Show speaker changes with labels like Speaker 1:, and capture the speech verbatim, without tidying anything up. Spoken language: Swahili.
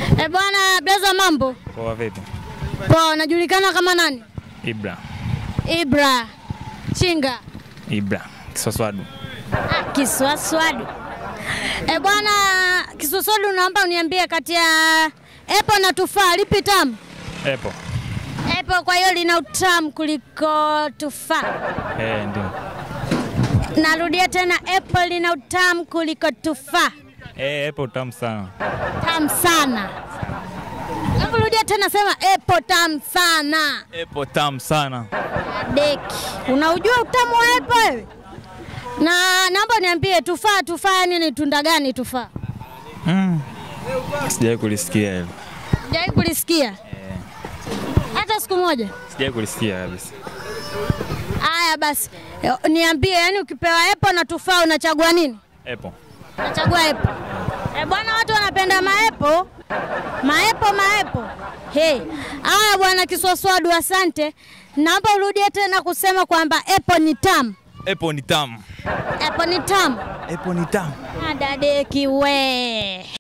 Speaker 1: Eh bwana, blaza mambo?
Speaker 2: Poa vipi?
Speaker 1: Poa, unajulikana kama nani?
Speaker 2: Ibra.
Speaker 1: Ibra. Chinga.
Speaker 2: Ibra. Kiswaswadu.
Speaker 1: Ah, Kiswaswadu. Eh bwana, Kiswaswadu naomba uniambie kati ya Maepoo na TUFAA lipi tamu?
Speaker 2: Maepoo.
Speaker 1: Maepoo, kwa hiyo lina utamu kuliko TUFAA.
Speaker 2: Eh, ndio.
Speaker 1: Narudia tena, Maepoo lina utamu kuliko TUFAA.
Speaker 2: Eh, Maepoo tamu sana.
Speaker 1: Tamu sana. Hebu rudia tena, sema Maepoo tamu sana.
Speaker 2: Maepoo tamu sana.
Speaker 1: Deki. Unaujua utamu wa Maepoo wewe? Na naomba niambie TUFAA, TUFAA nini, tunda gani TUFAA?
Speaker 2: Mm. Sijawahi kulisikia hilo.
Speaker 1: Sijawahi kulisikia? Eh. Hata siku moja? Sijawahi
Speaker 2: kulisikia kabisa.
Speaker 1: Haya basi, niambie, yani ukipewa Maepoo na TUFAA unachagua nini?
Speaker 2: Maepoo.
Speaker 1: Unachagua Maepoo. Eh bwana, watu wanapenda Maepoo. Maepoo, Maepoo. Hey. Haya bwana Kiswaswadu, asante. Naomba urudie tena kusema kwamba Maepoo ni tamu.
Speaker 2: Maepoo ni tamu.
Speaker 1: Maepoo ni tamu.
Speaker 2: Maepoo ni tamu.
Speaker 1: Adadeki we.